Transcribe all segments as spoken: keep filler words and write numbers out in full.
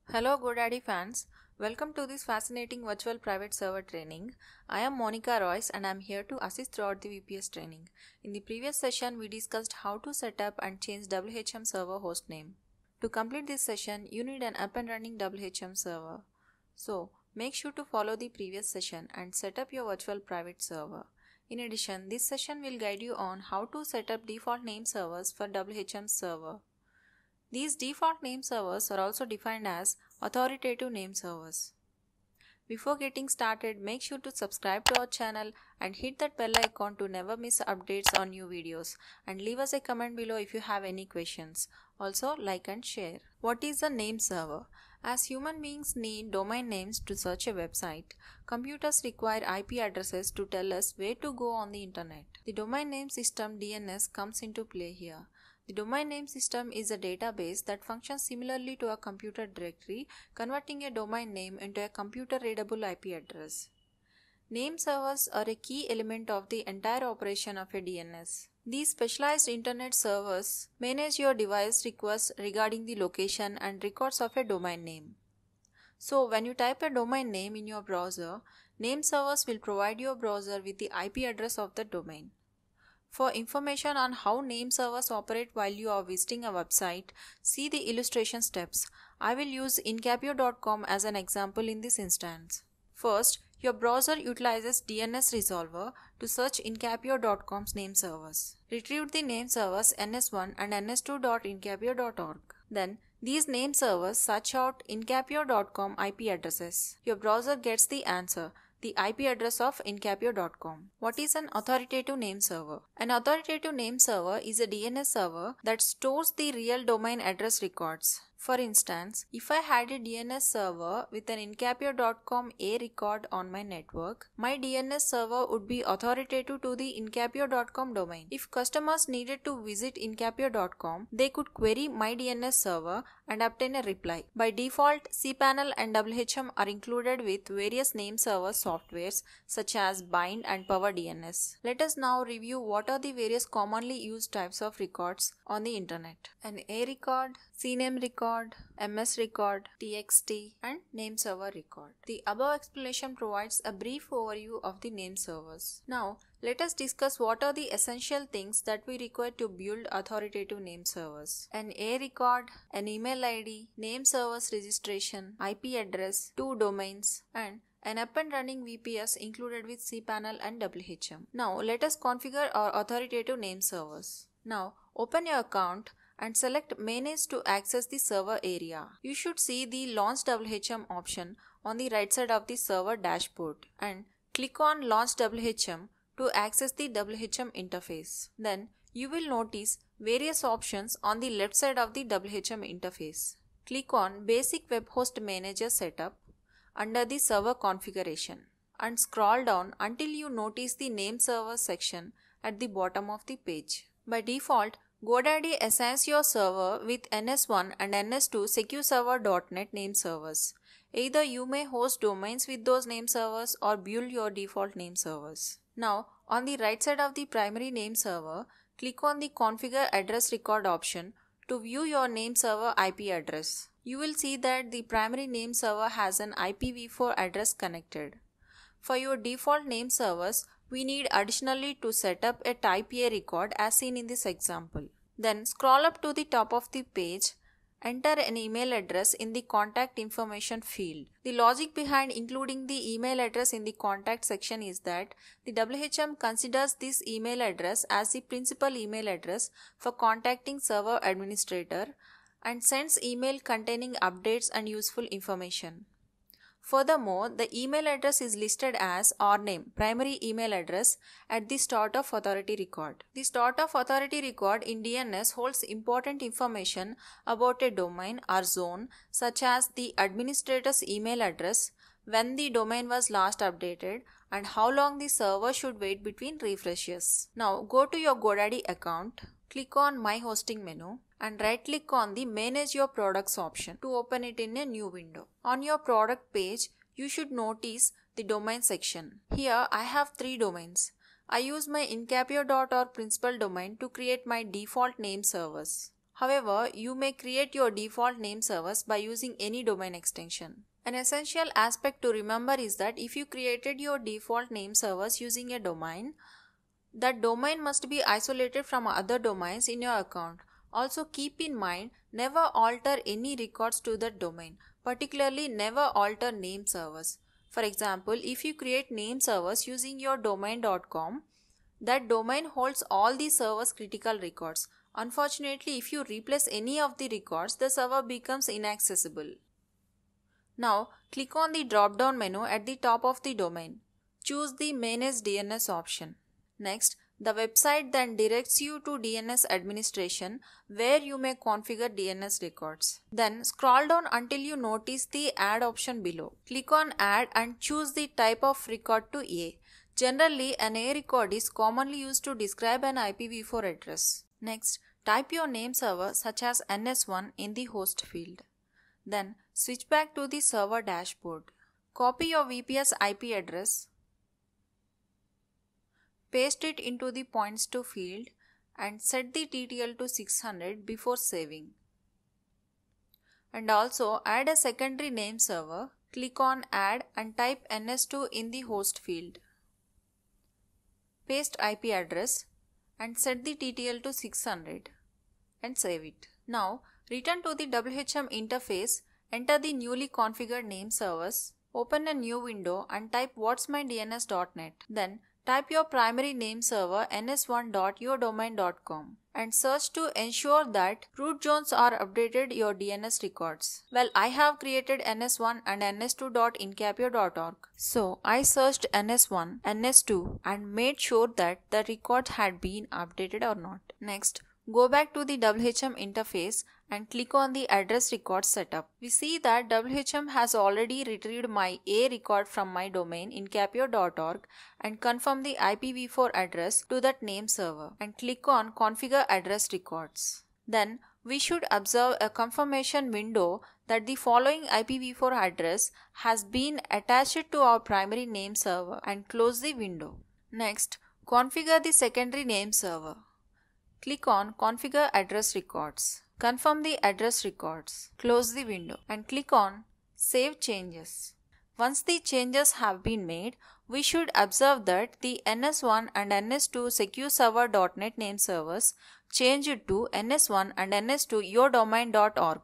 Hello GoDaddy fans, welcome to this fascinating virtual private server training. I am Monica Royce and I am here to assist throughout the V P S training. In the previous session we discussed how to set up and change W H M server hostname. To complete this session you need an up and running W H M server. So make sure to follow the previous session and set up your virtual private server. In addition, this session will guide you on how to set up default name servers for W H M server. These default name servers are also defined as authoritative name servers. Before getting started, make sure to subscribe to our channel and hit that bell icon to never miss updates on new videos, and leave us a comment below if you have any questions. Also like and share. What is a name server? As human beings need domain names to search a website, computers require I P addresses to tell us where to go on the internet. The domain name system D N S comes into play here. The domain name system is a database that functions similarly to a computer directory, converting a domain name into a computer-readable I P address. Name servers are a key element of the entire operation of a D N S. These specialized internet servers manage your device requests regarding the location and records of a domain name. So when you type a domain name in your browser, name servers will provide your browser with the I P address of the domain. For information on how name servers operate while you are visiting a website, see the illustration steps. I will use incapio dot com as an example in this instance. First, your browser utilizes D N S Resolver to search incapio dot com's name servers. Retrieve the name servers N S one and N S two dot incapio dot org. Then, these name servers search out incapio dot com I P addresses. Your browser gets the answer, the I P address of incapio dot com. What is an authoritative name server? An authoritative name server is a D N S server that stores the real domain address records. For instance, if I had a D N S server with an incapio dot com A record on my network, my D N S server would be authoritative to the incapio dot com domain. If customers needed to visit incapio dot com, they could query my D N S server and obtain a reply. By default, cPanel and W H M are included with various name server softwares such as Bind and Power D N S. Let us now review what are the various commonly used types of records on the internet. An A record, C name record, M S record, T X T, and name server record. The above explanation provides a brief overview of the name servers. Now, let us discuss what are the essential things that we require to build authoritative name servers. An A record, an email I D, name servers registration, I P address, two domains, and an up and running V P S included with cPanel and W H M. Now, let us configure our authoritative name servers. Now, open your account and select Manage to access the server area. You should see the Launch W H M option on the right side of the server dashboard, and click on Launch W H M to access the W H M interface. Then you will notice various options on the left side of the W H M interface. Click on Basic Web Host Manager Setup under the Server Configuration and scroll down until you notice the Name Server section at the bottom of the page. By default, GoDaddy assigns your server with N S one and N S two secure server dot net name servers. Either you may host domains with those name servers or build your default name servers. Now, on the right side of the primary name server, click on the Configure Address Record option to view your name server I P address. You will see that the primary name server has an I P v four address connected. For your default name servers, we need additionally to set up a type A record as seen in this example. Then scroll up to the top of the page, enter an email address in the contact information field. The logic behind including the email address in the contact section is that the W H M considers this email address as the principal email address for contacting server administrator and sends email containing updates and useful information. Furthermore, the email address is listed as R name, primary email address, at the start of authority record. The start of authority record in D N S holds important information about a domain or zone, such as the administrator's email address, when the domain was last updated, and how long the server should wait between refreshes. Now go to your GoDaddy account, click on My Hosting menu, and right click on the Manage Your Products option to open it in a new window. On your product page, you should notice the domain section. Here I have three domains. I use my incapio dot org principal domain to create my default name servers. However, you may create your default name servers by using any domain extension. An essential aspect to remember is that if you created your default name servers using a domain, that domain must be isolated from other domains in your account. Also keep in mind, never alter any records to that domain, particularly never alter name servers. For example, if you create name servers using your domain dot com, that domain holds all the server's critical records. Unfortunately, if you replace any of the records, the server becomes inaccessible. Now, click on the drop-down menu at the top of the domain. Choose the Manage D N S option. Next, the website then directs you to D N S administration, where you may configure D N S records. Then scroll down until you notice the Add option below. Click on Add and choose the type of record to A. Generally, an A record is commonly used to describe an I P v four address. Next, type your name server such as N S one in the host field. Then switch back to the server dashboard. Copy your V P S I P address. Paste it into the points to field and set the T T L to six hundred before saving. And also add a secondary name server. Click on Add and type N S two in the host field. Paste I P address and set the T T L to six hundred and save it. Now return to the W H M interface, enter the newly configured name servers, open a new window and type what's my D N S dot net. Then type your primary name server N S one dot your domain dot com and search to ensure that root zones are updated your D N S records. Well, I have created N S one and N S two dot incapio dot org. So I searched N S one, N S two and made sure that the record had been updated or not. Next, go back to the W H M interface and click on the address record setup. We see that W H M has already retrieved my A record from my domain incapio dot org and confirm the I P v four address to that name server and click on Configure Address Records. Then we should observe a confirmation window that the following I P v four address has been attached to our primary name server and close the window. Next, configure the secondary name server. Click on Configure Address Records. Confirm the address records. Close the window and click on Save Changes. Once the changes have been made, we should observe that the N S one and N S two secure server dot net name servers changed to N S one and N S two your domain dot org.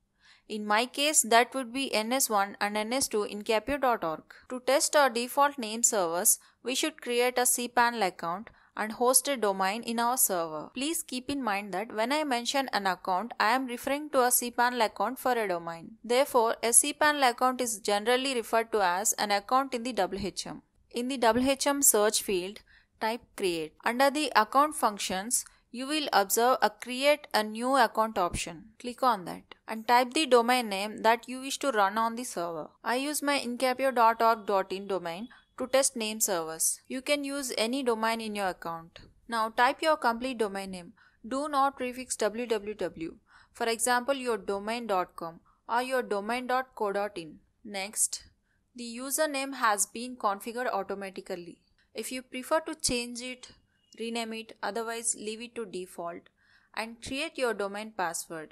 In my case, that would be N S one and N S two incapio dot org. To test our default name servers, we should create a cPanel account and host a domain in our server. Please keep in mind that when I mention an account, I am referring to a cPanel account for a domain. Therefore, a cPanel account is generally referred to as an account in the W H M. In the W H M search field, type Create. Under the account functions, you will observe a Create a New Account option. Click on that and type the domain name that you wish to run on the server. I use my incapio dot org dot in domain to test name servers. You can use any domain in your account. Now type your complete domain name. Do not prefix www. For example, your domain dot com or your domain dot co dot in. Next, the username has been configured automatically. If you prefer to change it, rename it, otherwise leave it to default and create your domain password.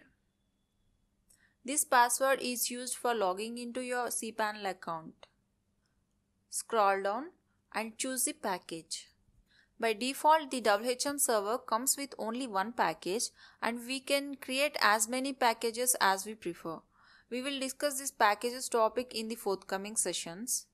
This password is used for logging into your cPanel account. Scroll down and choose the package. By default, the W H M server comes with only one package and we can create as many packages as we prefer. We will discuss this packages topic in the forthcoming sessions.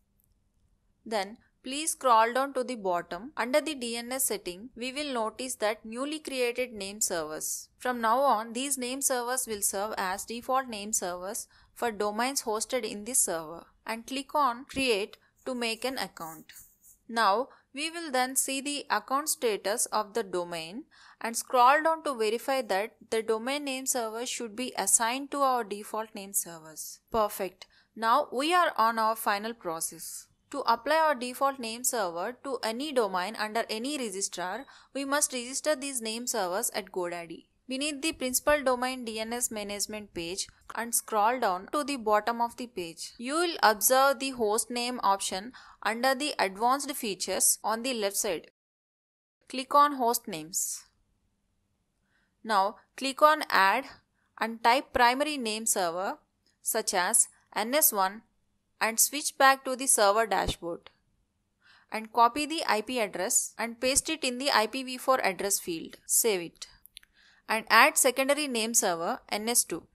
Then please scroll down to the bottom. Under the D N S setting, we will notice that newly created name servers. From now on, these name servers will serve as default name servers for domains hosted in this server. And click on Create to make an account. Now we will then see the account status of the domain and scroll down to verify that the domain name server should be assigned to our default name servers. Perfect. Now we are on our final process. To apply our default name server to any domain under any registrar, we must register these name servers at GoDaddy. Beneath the principal domain D N S management page and scroll down to the bottom of the page. You will observe the host name option under the advanced features on the left side. Click on host names. Now click on Add and type primary name server such as N S one and switch back to the server dashboard. And copy the I P address and paste it in the I P v four address field. Save it. And add secondary name server N S two.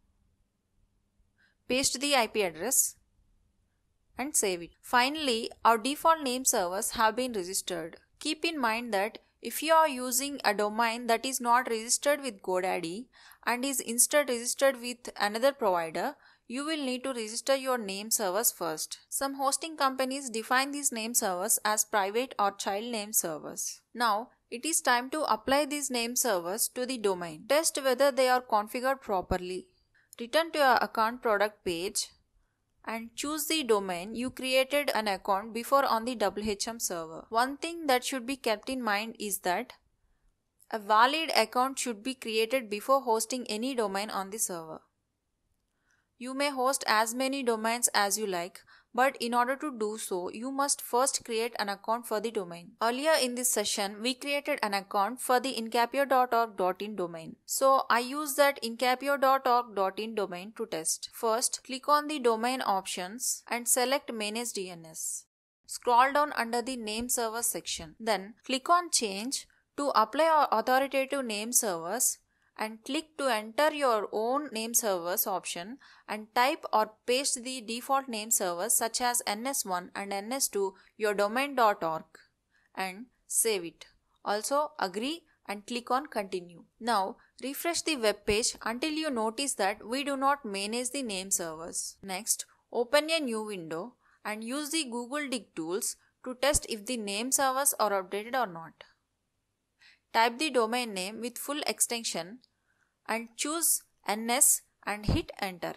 Paste the I P address and save it. Finally, our default name servers have been registered. Keep in mind that if you are using a domain that is not registered with GoDaddy and is instead registered with another provider, you will need to register your name servers first. Some hosting companies define these name servers as private or child name servers. Now, it is time to apply these name servers to the domain. Test whether they are configured properly. Return to your account product page and choose the domain you created an account before on the W H M server. One thing that should be kept in mind is that a valid account should be created before hosting any domain on the server. You may host as many domains as you like, but in order to do so, you must first create an account for the domain. Earlier in this session, we created an account for the incapure dot org dot in domain. So I use that incapure dot org dot in domain to test. First, click on the domain options and select Manage D N S. Scroll down under the Name Server section. Then click on Change to apply our authoritative name servers and click to enter your own name servers option and type or paste the default name servers such as N S one and N S two your domain dot org and save it. Also agree and click on continue. Now refresh the web page until you notice that we do not manage the name servers. Next, open a new window and use the Google Dig tools to test if the name servers are updated or not. Type the domain name with full extension and choose N S and hit enter.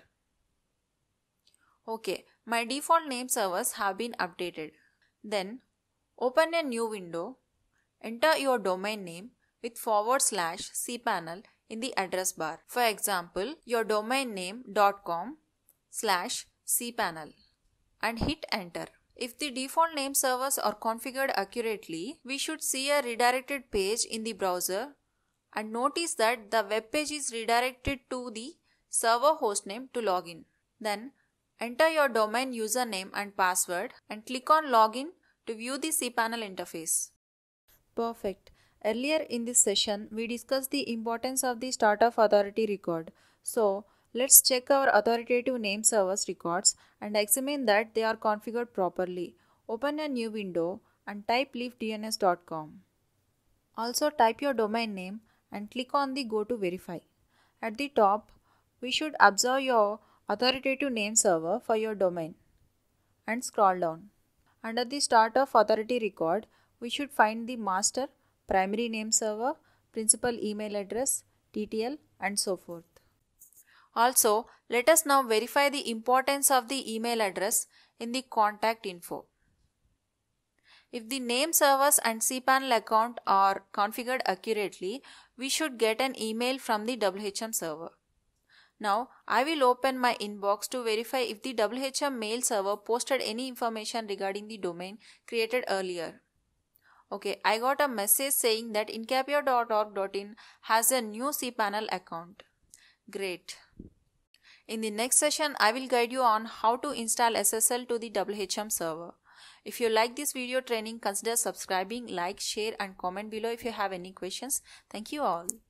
Okay, my default name servers have been updated. Then open a new window, enter your domain name with forward slash cPanel in the address bar. For example, your domain name .com slash cPanel and hit enter. If the default name servers are configured accurately, we should see a redirected page in the browser and notice that the web page is redirected to the server hostname to login. Then enter your domain username and password and click on login to view the cPanel interface. Perfect. Earlier in this session, we discussed the importance of the start of authority record. So let's check our authoritative name servers records and examine that they are configured properly. Open a new window and type leaf D N S dot com. Also type your domain name and click on the Go to Verify. At the top, we should observe your authoritative name server for your domain and scroll down. Under the start of authority record, we should find the master, primary name server, principal email address, T T L and so forth. Also, let us now verify the importance of the email address in the contact info. If the name servers and cPanel account are configured accurately, we should get an email from the W H M server. Now, I will open my inbox to verify if the W H M mail server posted any information regarding the domain created earlier. Okay, I got a message saying that incapure dot org dot in has a new cPanel account. Great. In the next session, I will guide you on how to install S S L to the W H M server. If you like this video training, consider subscribing, like, share and comment below if you have any questions. Thank you all.